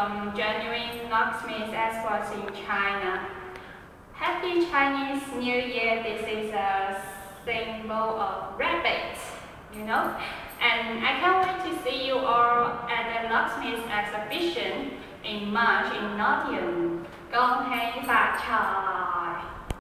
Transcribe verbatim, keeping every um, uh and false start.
from genuine locksmiths experts in China. Happy Chinese New Year! This is a symbol of rabbit, you know? And I can't wait to see you all at the locksmith exhibition in March in Nottingham.恭喜發財!